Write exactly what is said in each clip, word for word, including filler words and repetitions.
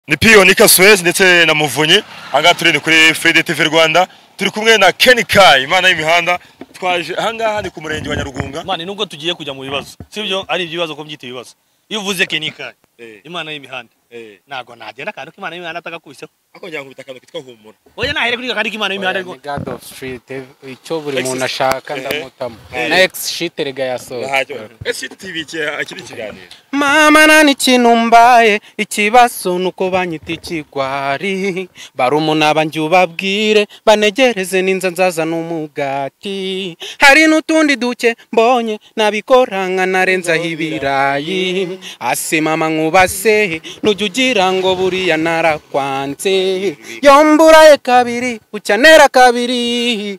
ni Piyonika Suez ndetse na Muvunyi anga turi kuri Fede T V Rwanda turi kumwe na Ken Kai Imana y'imihanda twaje ahangaha ni ku murenge wa Nyarugunga. Mane nubwo tugiye kujya mu bibazo sibyo ari ibibazo ko byita ibibazo iyo uvuze Ken Kai eh. Imana y'imihanda eh. Nago nagenda kandi ko Imana y'imihanda atagakubiseho ako njya nkubita kandi kitwa humura oya nahere kuri kandi Imana y'imihanda ariko God of Street icyo buri muntu ashaka ndamutamo next shit rega yaso Shit T V cye akiri kiganiro mama nani kinumbaye ikibazo nuko banyita ikigwari barumuna banje ubabwire banegereze ninza nzaza n'umugati hari nutundi duke mbonye nabikoranga narenza hibirayi ase mama nkubase nujugira ngo buriya narakwanze yomburaye kabiri ucyanera kabiri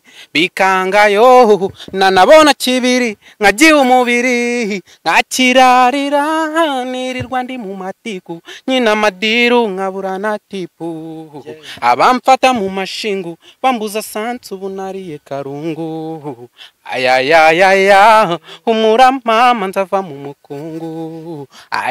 bikangayo nanabona kibiri nkagiye umubiri nkakirarira nirirwa ndi mu matiku nyina madiru nkabura na tipu abamfata mu mashingu bambuza santu bunariye karungu ayayayaya humura mama nzava mu mukungu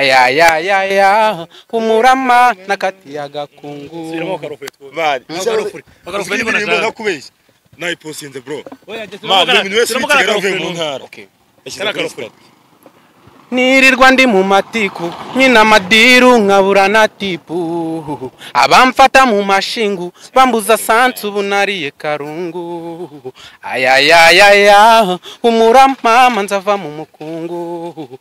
ayayayaya humura mama nakati ya gakungu mari akarofuri ni nakubeshya nayi posinze bro mari ni wese kigarave mu ntara okay akarofuri nirirwa ndi mu matiku nyina madiru nkabura na tipu abamfata mu mashingu bambuza santu bunariye karungu ayayayaya humura mama nzava mu mukungu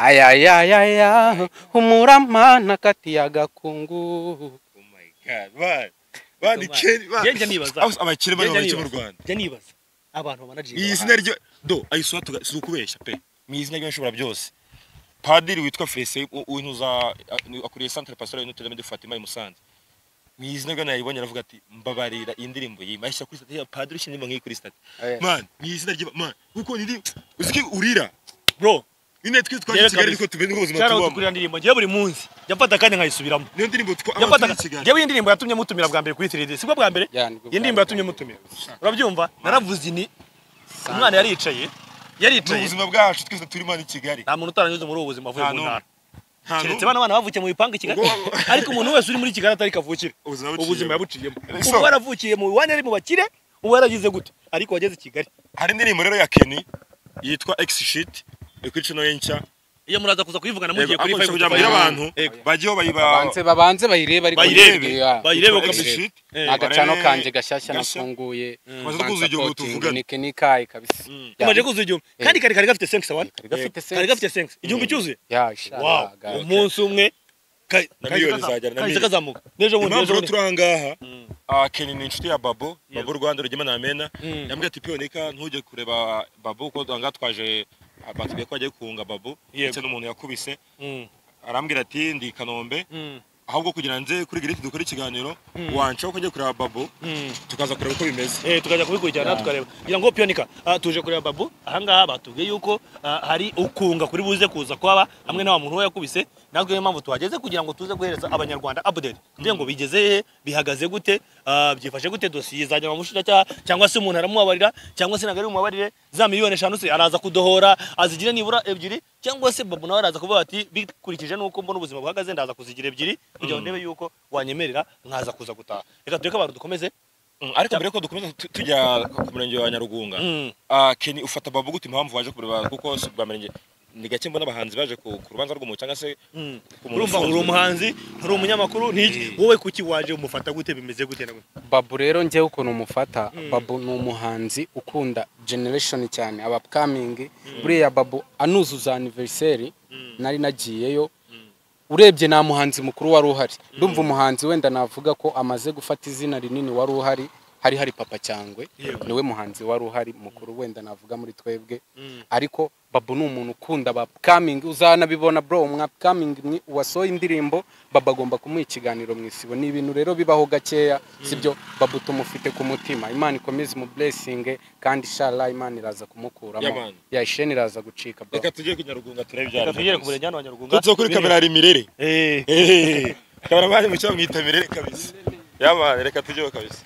ayayayaya humura mama nakati ya gakungu. Oh my god man bandi keri bandi nibaza abakire bari mu Rwanda je nibaza abantu banaje izina ryo do ayiswa tukubesha pe mi izina ryo nshobora byose padiri witwa Fese unuza akuriye centre pastoral Notre Dame de Fatima i Musanze mi izina ryo nayibonye aravuga ati mbabarira indirimbo yimasha kuri state padiri shinimo ngi kuri state man mi izina ryo man uko ndi uziki urira bro ine twi twaje Kigali ko tumenye ubuzima tubamo cyara kuri ndirimbo ngiye buri munsi yafata kandi nkayisubiramo niyo ndirimbo yafata ngiye indirimbo yatumye mutumira bwa mbere kuri three D sibwo bwa mbere iyi ndirimbo yatumye mutumira urabyumva naravuze ni umwana yaricaye yaricaye ubuzima bwacu twese turi mani Kigali nta muntu utaranyuze muri ubuzima avuye mu ntara keretse bana bana bavukiye mu bipanga Kigali ariko umuntu wese uri muri Kigali atari kavukire ubuzima yabuciyemo ubu waravukiye mu wane ari mu bakire ubu waragize gute ariko wageze Kigali hari indirimbo rero ya Ken yitwa X shit ikwico no yencha iyo muraza kuza kuyivugana mugiye kuri five kugira abantu bagiye bayibanze babanze bayireba ariko bayirebe bayirebe kabisa agacano kanje gashashya nafunguye ni Ken Kai kabisa umaje kuzujyo kandi kari kari gafite cinq one kari gafite cinq igihumbi cyuzuye ya inshallah umunsi umwe miliyoni zajyana na kazamuka nejo mu nejo turangaha ah Ken ni inshuti ya Babo Babo Rwanda rugema na Amena yambwiye ati Piyonika ntuje kureba Babo ko danga twaje abatubye ko agiye kunga Babo ndetse n'umuntu yakubise arambwira ati ndi Kanombe ahubwo kugira nze kuri giriti dukora ikiganiro wancho ko agiye kureba Babo tukaza kureba uko bimeze eh tukaja kubikurikirana tukareba ngira ngo Piyonika tuje kureba Babo ahangaha batubwiye yuko hari ukunga kuri buze kuza kwaba hamwe na muntu yakubise natwe niyo mpamvu tuhageze kugira ngo tuze guhereza abanyarwanda update kugira ngo bigeze bihagaze gute byifashe gute dosiye zajya mu mushinja cyangwa se umuntu aramubabarira cyangwa se nagari umubabarire za miliyoni eshanu se araza kudohora azigire nibura ebyiri cyangwa se Babo nawe araza kuvuga ati bikurikije nuko mbona ubuzima buhagaze ndaza kuzigira ebyiri kugira ngo ndebe yuko wanyemerera nkaza kuza gutaha reka tureke abantu dukomeze ariko mbere ko dukomeza tujya ku murenge wa Nyarugunga ah Ken ufata Babo gute impamvu waje kureba kuko bamenye ni gake mbona abahanzi baje ku rubanza rw'umuntu cyangwa se urumva uri umuhanzi uri umunyamakuru niki wowe kuki waje umufata gute bimeze gute nawe Babo rero ngiye ukuntu umufata Babo ni umuhanzi ukunda generation cyane abapcoming buriya Babo anuzuza anniversary nari nagiyeyo urebye na muhanzi mukuru wari uhari ndumva umuhanzi wenda navuga ko amaze gufata izina rinini wari uhari hari hari Papa Cyangwe niwe muhanzi wari uhari mukuru wenda navuga muri twebwe ariko Babo ni umuntu ukunda abapcoming uzana bibona bro umwapcoming wasoye indirimbo Babo agomba kumuha ikiganiro mwisibo ni ibintu rero bibaho gakeya sibyo Babo tumufite ku mutima Imana ikomeze mu blessing kandi inshallah Imana iraza kumukuramo ya isheni iraza gucika bro reka tujye kuNyarugunga turebe byaro tujye ku murenge wa Nyarugunga tuzo kuri kamera ari Mirere eh eh kamera bari mu cyo mwita Mirere kabisa yama reka tujye kabisa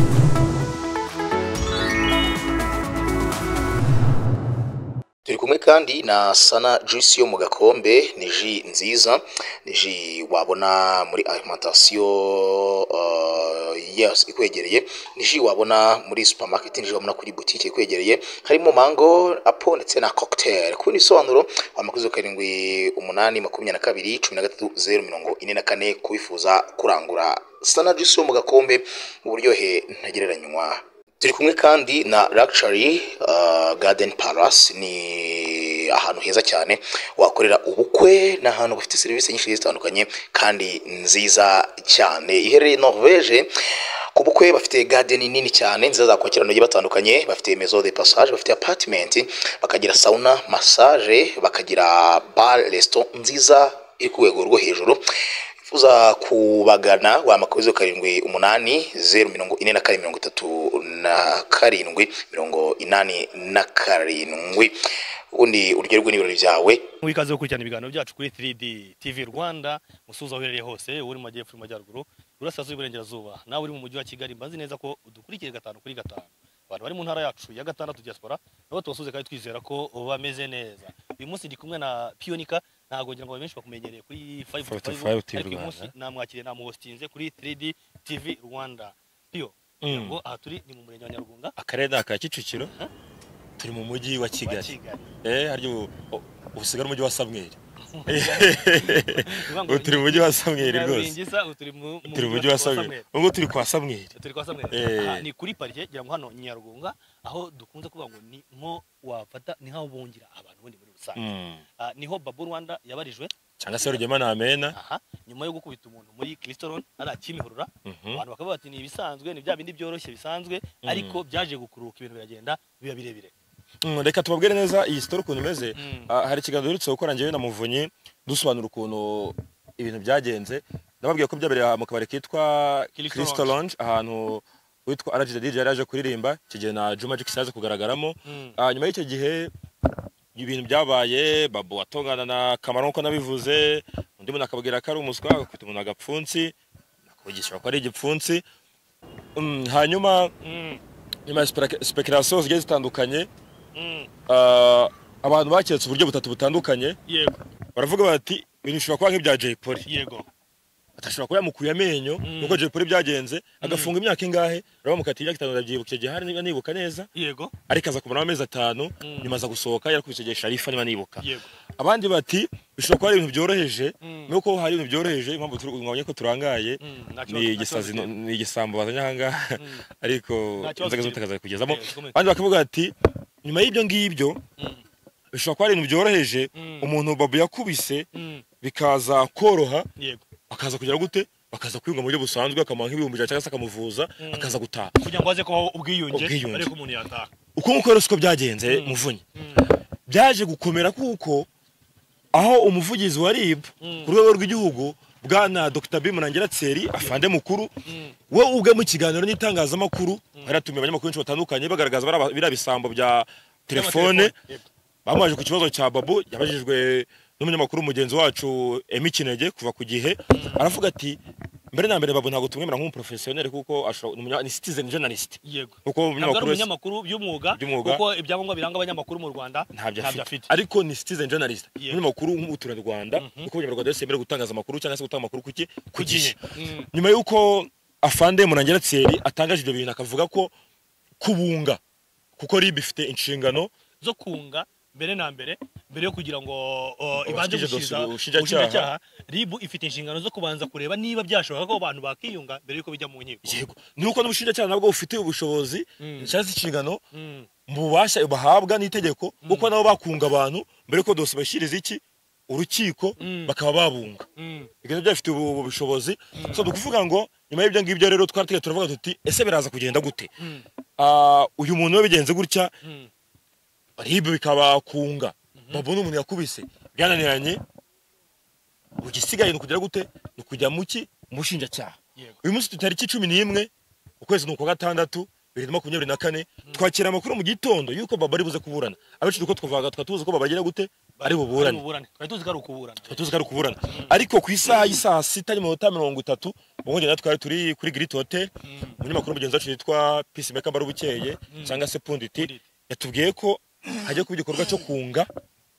turi kumwe kandi na Sana juice yo mu gakombe, ni ji nziza, ni ji wabona muri alimentation uh, yes ikwegereye, ni ji wabona muri supermarket, ni ji wabona kuri boutique ikwegereye, harimo mango, apple ndetse na cocktail. Kuri isobanuro amakuzo karindwi umunani makumyabiri na kabiri cumi na gatatu zeru mirongo ine na kane kubifuza kurangura Sana juice yo mu gakombe mu buryohe ntagereranywa. Turi kumwe kandi na Luxury uh, Garden Palace, ni ahantu heza cyane wakorera ubukwe, na ahantu bafite serivisi nyinshi zitandukanye kandi nziza cyane. Iherereye Norvege, ku bukwe bafite garden nini cyane nziza zakwakira abantu batandukanye, bafite maison de passage, bafite apartment, bakagira sauna, massage, bakagira bar, restaurant nziza iri ku rwego rwo hejuru. Uza kubagana wa makubizo karindwi umunani zeru mirongo ine na kane mirongo itatu na karindwi mirongo inani na karindwi. Ubundi uryoherwe n'ibirori byawe. Mwikaze gukurikirana ibiganiro byacu kuri three D T V Rwanda, musuza uherereye hose, uri mu majyepfo, mu majyaruguru, burasirazuba, iburengerazuba, nawe uri mu mujyi wa Kigali, mbazi neza ko udukurikire gatanu kuri gatanu. Abantu bari mu ntara yacu ya gatandatu diaspora nabo tubasuze kandi twizera ko bameze neza. Uyu munsi ndi kumwe na Pionika, ntago ngira ngo benshi bakumenyereye kuri five to five, ariko uyu munsi namwakiriye namuhostinze kuri three D T V Rwanda. Pio, ngo aha turi ni mu murenge wa Nyarugunga, akarere ka Kicukiro, turi mu mujyi wa Kigali. Eh, haryo ubusigara umujyi wa Samweli. Turi mu mujyi wa Samweli rwose. Turi mu mujyi wa Samweli. Ngo turi kwa Samweli. Turi kwa Samweli. Ni kuri parike ngira ngo hano Nyarugunga, aho dukunze kuvuga ngo ni mo wafata ni hawo bongira abantu bundi muri rusange. Niho Babu Rwanda yabarijwe cyangwa se Rugema na Amena. Aha, nyuma yo gukubita umuntu muri Kristoron ara Kimihurura, abantu bakavuga bati ni ibisanzwe, ni bya bindi byoroshye bisanzwe, ariko byaje gukuruka ibintu biragenda biba birebire. Reka tubabwire neza iyi story ukuntu imeze. Hari ikiganiro urutse gukora njyewe na Muvunyi dusobanura ukuntu ibintu byagenze. Nababwiye ko byabereye mu kabari kitwa Crystal Lounge, ahantu witwa R J D J yaraje kuririmba, kigiye na Juma Jux yaje kugaragaramo. Nyuma y'icyo gihe ibintu byabaye, Babu atongana na Kamaro nko nabivuze, undi muntu akabwira ko ari umuswa, akufite umuntu agapfunsi, nakugisha ko ari igipfunsi. Hanyuma nyuma ya speculation zigiye zitandukanye, abantu baketse uburyo butatu butandukanye. Yego, baravuga bati ibintu bishobora kuba nk'ibya Jay Polly. Yego, atashobora kuba yamukuye amenyo nuko Jay Polly byagenze, agafunga imyaka ingahe, raba mukatiye imyaka itanu, ndabyibuka gihe hari nibuka neza. Yego, ariko aza kumara amezi atanu nyuma aza gusohoka yarakubise Sharifa niba nibuka. Yego, abandi bati bishobora kuba ari ibintu byoroheje, nuko hari ibintu byoroheje, impamvu twabonye ko turangaye ni igisazi, ni igisambo bazanye hanga, ariko inzego z'ubutakaza kugezamo. Abandi bakavuga ati nyuma y'ibyo ngibyo bishobora kuba ari ibintu byoroheje, umuntu Babu yakubise bikaza koroha, akaza kugira gute, bakaza kwiyunga mu buryo busanzwe, akamuha nk'ibihumbi cyangwa se akamuvuza, akaza gutaha kugira ngo aze ko ubwiyunge, ariko umuntu yataha. Uko nguko rero siko byagenze. Muvunyi byaje gukomera kuko aho umuvugizi wa R I B ku rwego rw'igihugu bwana Dr Bimurangira Tseri afande mukuru, we ubwe mu kiganiro n'itangazamakuru haratumye abanyamakuru benshi batandukanye bagaragaza bira bisambo bya telefone, bamaje ku kibazo cya Babu. Yabajijwe n'umunyamakuru mugenzi wacu Emi Kinege kuva ku gihe, aravuga ati mbere na mbere Babu ntago tumwemera nk'umuprofessionnel kuko ni citizen journalist. Yego, kuko umunyamakuru by'umwuga, kuko ibyangombwa biranga abanyamakuru mu Rwanda ntabyo afite, ariko ni citizen journalist, umunyamakuru nk'umutura Rwanda, kuko abanyarwanda bose bemerewe gutangaza amakuru cyangwa se gutanga amakuru kuki ku gihe. Nyuma yuko afande Murangira Tseri atangaje ibyo bintu, akavuga ko kubunga, kuko R I B ifite inshingano zo kunga mbere na mbere mbere yo kugira ngo ibanje gushiza ubushinjacyaha. R I B ifite inshingano zo kubanza kureba niba byashoboka ko abantu bakiyunga mbere yuko bijya mu nkiko. Yego, nuko n'ubushinjacyaha nabwo bufite ubushobozi cyangwa inshingano mu bubasha bahabwa n'itegeko, kuko nabo bakunga abantu mbere yuko dose bashiriza iki urukiko, bakaba babunga. Ibyo byafite ubushobozi. So dukuvuga ngo nyuma y'ibyo ngibyo rero twarategeka turavuga tuti ese biraza kugenda gute? Uyu muntu we bigenze gutya, R I B bikaba kunga, Babu n'umuntu yakubise byananiranye, ugisigaye nukugira gute, nukujya muki mushinjacyaha. Uyu munsi tutariki cumi n'imwe ukwezi nuko gatandatu bibiri na makumyabiri na kane, twakira amakuru mu gitondo yuko Babu ari buze kuburana. Abenshi duko twavuga twatuze ko babagira gute ari buburane, twatuze ko ari kuburana, twatuze ko ari kuburana. Ariko ku isaha y'isaha sita n'iminota mirongo itatu bonge natwe turi kuri Grit Hotel, umunyamakuru mugenzi wacu yitwa Peacemaker Mbarubukeye cyangwa se Punditi yatubwiye ko hajya ku gikorwa cyo kunga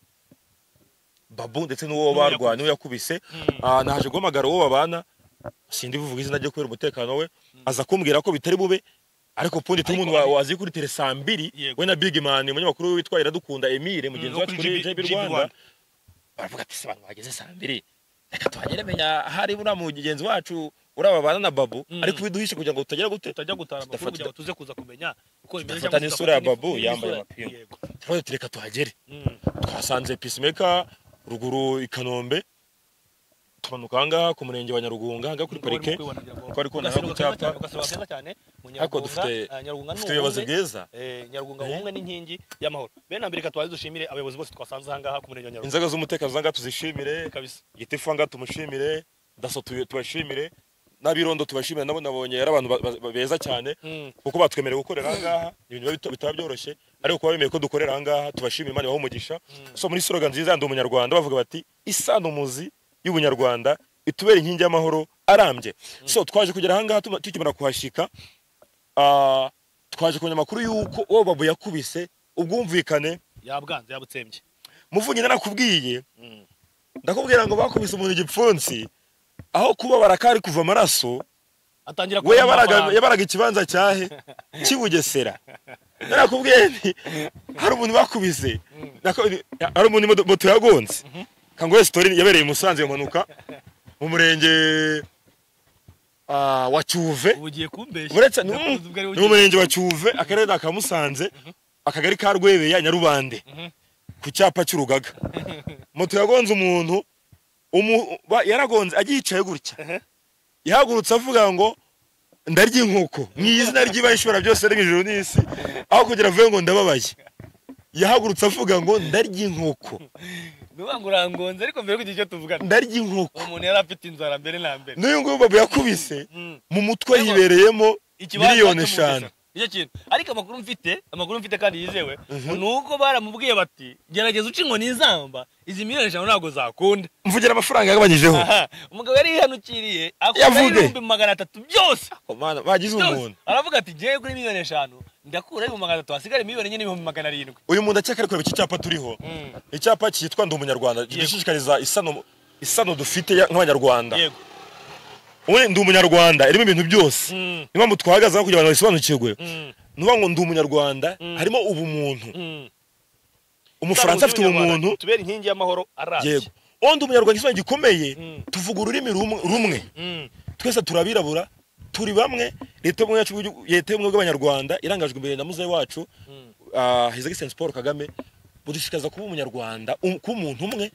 babu ndetse n'uwo barwanye n'uwo yakubise ah, naje guhamagara uwo babana sindi buvuga izina ryo kubera umutekano we aza kumbwira ko bitari bube ariko pundi tumuntu wazi kuri tele saa mbiri we na Big Man umunyamakuru witwa Iradukunda Emile mugenzi wacu kuri J B Rwanda baravuga ati se abantu bageze saa mbiri reka tuhagere menya hari bura mugenzi wacu urababana na babu ariko biduhishe kugira ngo tutagera gute tutajya gutara amakuru kugira ngo tuze kuza kumenya uko imeze cyangwa n'isura ya babu yambaye amapingu twaje tureka tuhagere twasanze Peacemaker ruguru i Kanombe tumanuka hanga ku murenge wa Nyarugunga hanga kuri parike ko ariko na hago cyapa ariko dufite dufite ibibazo bwiza eh Nyarugunga umwe n'inkingi y'amahoro bene ambirika twaje dushimire abayobozi bose twasanze hanga ku murenge wa Nyarugunga inzaga z'umutekano zanga tuzishimire kabisa Gitifu hanga tumushimire daso tubashimire nabirondo tubashimire nabo nabonye yari abantu beza cyane kuko batwemereye gukorera hanga ibintu bitaba byoroshye ariko kuba bemeye ko dukorera hanga tubashimire Imana baho umugisha so muri slogan nziza ndi umunyarwanda bavuga bati isano muzi y'ubunyarwanda itubera inkingi y'amahoro arambye so twaje kugera hanga tukimara kuhashika ah twaje kumenya makuru yuko uwo babu yakubise ubwumvikane yabwanze yabutsembye muvunyi narakubwiye ndakubwira ngo bakubise umuntu igipfunsi aho kuba barakari kuva amaraso atangira we yabaraga yabaraga ikibanza cyahe kibugesera narakubwiye nti hari umuntu bakubise hari umuntu moto yagonze kangoye story yabereye Musanze manuka mu murenge ah wa Cyuve ugiye kumbeshya uretse ni mu murenge wa Cyuve akarere ka Musanze akagari ka Rwebe ya Nyarubande ku cyapa cy'urugaga moto yagonze umuntu yaragonze agiyicaye gutya yahagurutse avuga ngo ndarya inkoko mwizina ry'ibashobora byose ari ijuru n'isi aho kugira avuye ngo ndababaye yahagurutse avuga ngo ndarya inkoko nubango urangonze ariko mbere kugira icyo tuvugana ndarya inkoko umuntu yari afite inzara mbere na mbere n'uyu nguyu babu yakubise mu mutwe yibereyemo miliyoni eshanu icyo kintu ariko amakuru mfite amakuru mfite kandi yizewe nuko baramubwiye bati gerageza uca inkoni izamba izi miliyoni eshanu ntabwo zakunda mvugira amafaranga yagabanyijeho umugabo yari yihanukiriye akora ibihumbi magana atatu byose bagize umuntu aravuga ati ngiye kuri miliyoni eshanu ndakura ibihumbi magana atatu hasigare miliyoni enye n'ibihumbi magana arindwi uyu muntu akeka ariko iki cyapa turiho icyapa cyitwa ndi umunyarwanda gishishikariza isano isano dufite nk'abanyarwanda yego ubu ndi umunyarwanda irimo ibintu byose niba mutwahagaze kugira ngo bisobanukirwe nuba ngo ndi umunyarwanda harimo ubumuntu umufaransa afite ubumuntu tubera inkingi y'amahoro arabye yego ondi umunyarwanda isobanuro gikomeye tuvuga ururimi rumwe twese turabirabura turi bamwe leta y'ubumwe yacu leta y'ubumwe bw'abanyarwanda irangajwe imbere na muzehe wacu His Excellency Paul Kagame budushikaza kuba umunyarwanda kuba umuntu umwe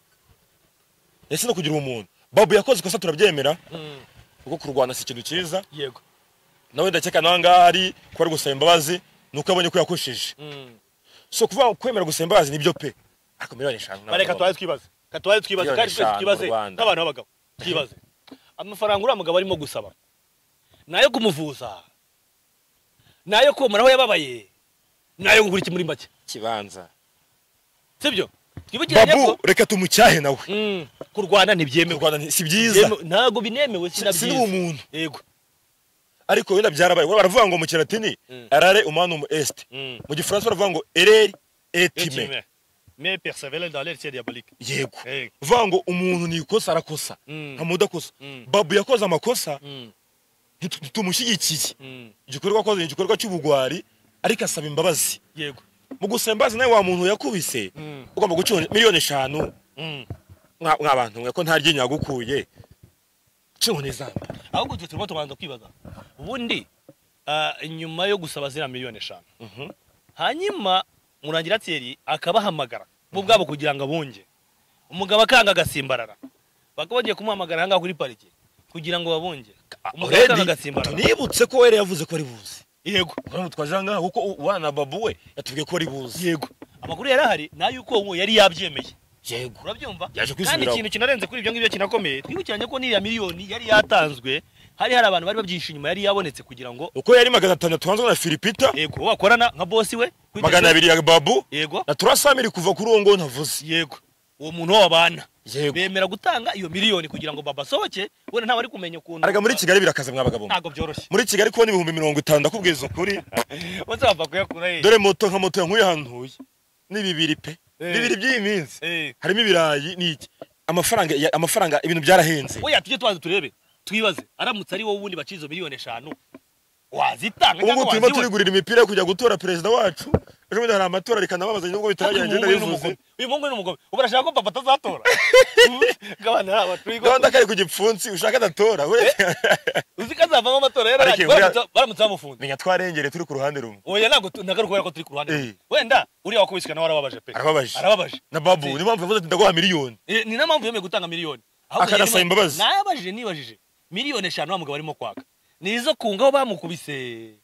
ese no kugira umuntu babu yakoze kosa turabyemera kuko kurwana si ikintu cyiza yego nawe ndakeka nanga ari ko ari gusaba imbabazi nuko abonye ko yakoshije so kuva kwemera gusaba imbabazi nibyo pe ariko miliyoni eshanu bareka twaye twibaze katwaye twibaze kandi twese twibaze nk'abantu b'abagabo twibaze amafaranga uriya mugabo arimo gusaba nayo kumuvuza nayo komaraho yababaye nayo ngura iki muri make kibanza sibyo twibukiranye ko reka tumucyahe nawe kurwana ntibyemewe kurwana si byiza ntago binemewe sinabyiza si umuntu yego ariko wenda byarabaye baravuga ngo mu kilatini arare umanum est mu gifaransa baravuga ngo erreur etime mais persévérer dans l'erreur diabolique yego vuga ngo umuntu ni ikosa arakosa ntamudakosa babu yakoze amakosa tumushyigikiye igikorwa akoze igikorwa cy'ubugwari ariko asaba imbabazi yego mu gusaba imbabazi nawe wa muntu yakubise ugomba guca miliyoni eshanu mw'abantu mwe ko nta ryinyo yagukuye cyo nezamba ahubwo turimo tubanza kwibaza ubundi nyuma yo gusaba zira miliyoni eshanu hanyuma murangira Thierry akabahamagara bo bwabo kugira ngo abunge umugabo akanga agasimbarara bakabonye kumuhamagara hanga kuri parike kugira ngo babunge umugabo akanga agasimbarara nibutse ko were yavuze ko ari buzi yego uramo twajanga kuko wana babu we yatubwiye ko ari buzi yego amakuru yarahari nayo uko uwo yari yabyemeye yego urabyumva yaje kandi kwisubiraho ikintu kinarenze kuri ibyo ngibyo kinakomeye twibukiranye ko niriya miliyoni yari yatanzwe hari hari abantu bari babyinshi inyuma yari yabonetse kugira ngo uko yari magana atanu tuhanzwe na Philipita yego wakorana nka boss we magana abiri ya babu yego na turasamiri kuva kuri uwo ngo ntavuze yego uwo muntu w'abana yego bemera gutanga iyo miliyoni kugira ngo baba sohoke wenda nta bari kumenya ukuntu araga muri Kigali birakaze mwabagabo ntago byoroshye muri Kigali ko ni ibihumbi mirongo itanu ndakubwiza ukuri bose bava kuyakura he dore moto nka moto yankuye ahantu huye ni bibiri pe bibiri by'iyi minsi Eh. harimo ibirayi n'iki amafaranga ya- amafaranga ibintu byarahenze oya tujye tubanza turebe twibaze aramutse ari wowe ubundi baciye izo miliyoni eshanu wazitanga ubu cyangwa ngubu turimo wazibona turigurira imipira yo kujya gutora perezida wacu ejo bundi hari amatora rikanababaza nubwo bitaragenda uyu bivuze muhungu uyu muhungu ni umugome ubu arashaka ko papa atazatora gabana ari abatwigo gahunda kari ku gipfunsi ushaka adatora we uzi ko azavamo amatora rero Ariko baramutse- buriya- baramutse bamufunze menya twarengere turi ku ruhande rumwe oya ntabwo tu- ntabwo ari ukubera ko turi ku ruhande rumwe. Eh. wenda uriya wakubiswe nawe arababaje pe arababaje arababaje na babu Si. niyo mpamvu yavuze ati ndaguha miliyoni Eh, ni na mpamvu yemeye gutanga miliyoni Ahubwo Akanasaba yarimo- imbabazi. nayabajije nibajije miliyoni eshanu wa mugabo arimo kwaka ni izo kungaho bamukubise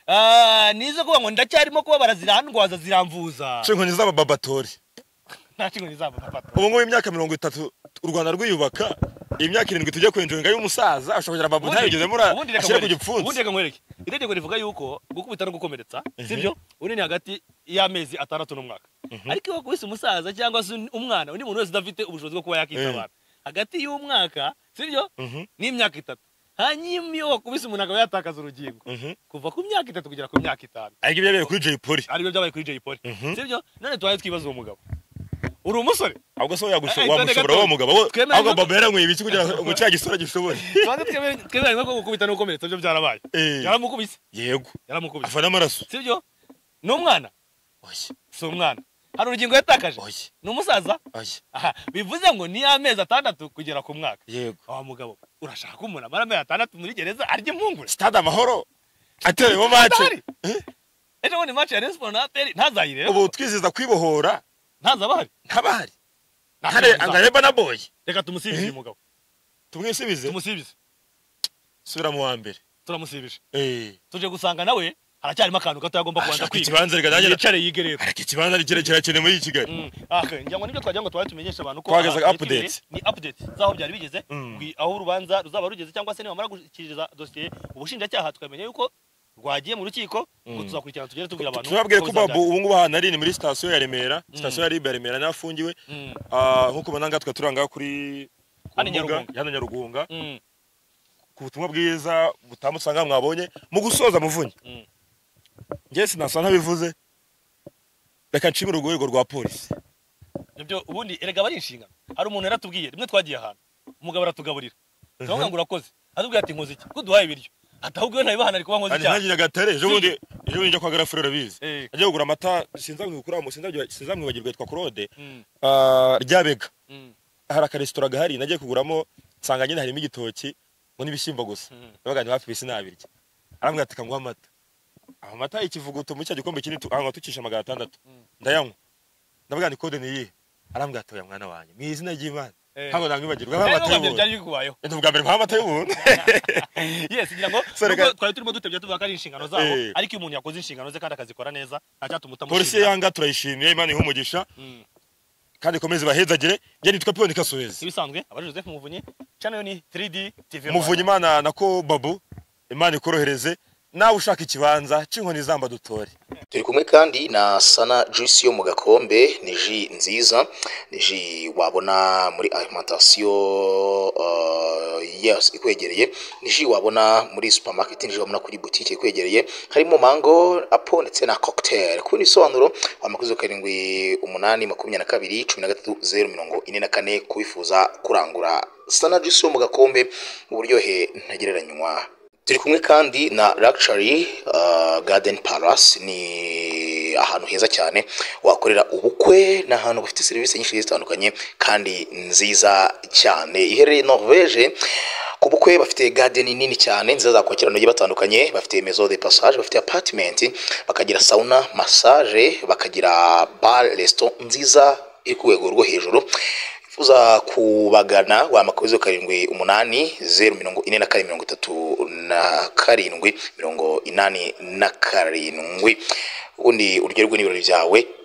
Ah, ni izo kuvuga ngo ndacyarimo kubabara zirandwaza ziramvuza nce inkoni z'abababatori nta kintu nizabafata ubu ngubu imyaka mirongo itatu u Rwanda rwiyubaka iyi myaka irindwi tujya kwenjonga y'umusaza ashobora kugira babu ntayigeze mura ubundi reka ashyira ku nkwereke- gipfunsi ubundi reka nkwereke itegeko rivuga yuko gukubita no gukomeretsa sibyo ubundi ni hagati y'amezi atandatu n'umwaka ariko iyo wakubise umusaza cyangwa se umwana undi muntu wese udafite ubushobozi bwo kuba yakitabara hagati y'umwaka sibyo Mhm. n'imyaka itatu hanyuma iyo wakubise umuntu akaba yatakaza urugingo Mhm. kuva ku myaka itatu kugera ku myaka itanu ariko ibyo byabereye kuri Jay Polly aribyo byabaye kuri Jay Polly Mhm. sibyo none tubaye twibaza uwo mugabo uri umusore ahubwo se Eh, wagushobora eh, wamushobora gato. wa mugabo wo- Twemere ahubwo ko- babu yaranyweye ibiki kugira ngo cya gisura gishobore tubanze twemere- twemeranywe ko gukubita no gukomeretsa byo byarabaye Eh. yaramukubise yego yaramukubise afa n'amaraso sibyo ni umwana oya si umwana hari urugingo yatakaje oya ni umusaza oya aha bivuze ngo ni amezi atandatu kugera ku mwaka yego wa mugabo urashaka ko umuntu amara amezi atandatu muri gereza arya impungure stade amahoro ateyemo match Adahari. ejo bundi match ya Rayon Sports na A P R ntazayirebe ubu twiziza kwibohora ntazaba ahari ntabahari Nta ntare kibazo. angareba na boy reka tumusibize uyu mugabo tumwisubize tumusibize subira mu wa mbere turamusibije eh tuje gusanga nawe haracyarimo akantu gato yagomba kubanza ashaka kwiga ikibanza reka nanjye yicare yige rero ariko ikibanza ni kirekire cyane muri Kigali Mm. Okay, ngira ngo nibyo twagira ngo twari tumenyeshe abantu ko Twageze aha, update. ni update zaho byari bigeze Mm. Ngwi- aho urubanza ruzaba rugeze cyangwa se nibamara gushyikiriza dosiye ubushinjacyaha tukamenya yuko rwagiye mu rukiko ngo tuzakurikirana tugere tubwira abantu turababwiye ko bizaba babu ubu ngubu ahantu ari ni muri sitasiyo ya Remera sitasiyo ya Ribe ya Remera niho afungiwe Mm. Ah, nk'uko ubona ngaha twe turanga kuri ku Hano i mbuga, Nyarugunga. hano Nyarugunga Mm. ku butumwa bwiza butambutse ngaha mwabonye mu gusoza muvunyi Mm. njye sinasa ntabivuze reka nshimire urwego rwa polisi Ibyo ubundi erega bari inshingano hari umuntu yaratubwiye rimwe twagiye ahantu umugabo aratugaburira turamubwira ngo urakoze atubwira ati nkoze iki ko duhaye ibiryo atahubwo ntabibahana ari kuba nkoze ari icyaha ntangira gatare ejo bundi ejo bundi njya kwa garafure urabizi Eh. ajya kugura amata sinzamwikura mu sinzamwibagirwa yitwa Claude Mm. ah, ryabega Mm. hari akaresitora gahari nagiye kuguramo nsanga nyine harimo igitoki ngo n'ibishyimbo gusa Mm. ndabaga ni hafi bisi nabirya arambwira ati kanguha amata aho amata ikivuguto muri cya gikombe kinini tu- ahantu tukisha magana atandatu Mm. ndayanywa ndabaga ni kode ni iyihe arambwira ati oya mwana wanjye mu izina ry'Imana Eh. ntabwo namwibagirwa Eh, nk'amata nubwo y'ubuntu byari bikubayeho ni ubwa mbere nk'aho amata y'ubuntu yes ngira ngo So, reka- nubwo twari turimo dutebya tuvuga ko ari inshingano zabo Eh. ariko iyo umuntu yakoze inshingano ze kandi akazikora neza nta cyatuma polisi utamushimira yanga turayishimiye Imana ihe umugisha Mm. kandi ikomeze ibahezagire njye nitwa Piyoni Kasuwezi ibisanzwe aba Joseph Muvunyi channel ni three D T V muvunyi Imana nako babu Imana ikorohereze nawe ushaka ikibanza cy'inkoni zamba dutore turi kumwe kandi na Sana Juice yo mu gakombe ni ji nziza ni ji wabona muri alimentation uh, yes ikwegereye ni ji wabona muri supermarket ni ji wabona kuri boutique ikwegereye harimo mango apo ndetse na cocktail ku bisobanuro amakuzo karindwi umunani makumyabiri na kabiri cumi na gatatu zeru mirongo ine na kane kubifuza kurangura Sana Juice yo mu gakombe mu buryohe ntagereranywa. Turi kumwe kandi na Luxury uh, Garden Palace ni ahantu heza cyane wakorera ubukwe n'ahantu bafite serivisi nyinshi zitandukanye kandi nziza cyane iherereye Norvège ku bukwe bafite garden nini cyane nziza zakwakira abantu batandukanye bafite maison de passage bafite apartment bakagira sauna massage bakagira bar restaurant nziza iri ku rwego rwo hejuru uza kubagana wa makubizo karindwi umunani zeru mirongo ine na kane mirongo itatu na karindwi mirongo inani na karindwi ubundi uryoherwe n'ibirori byawe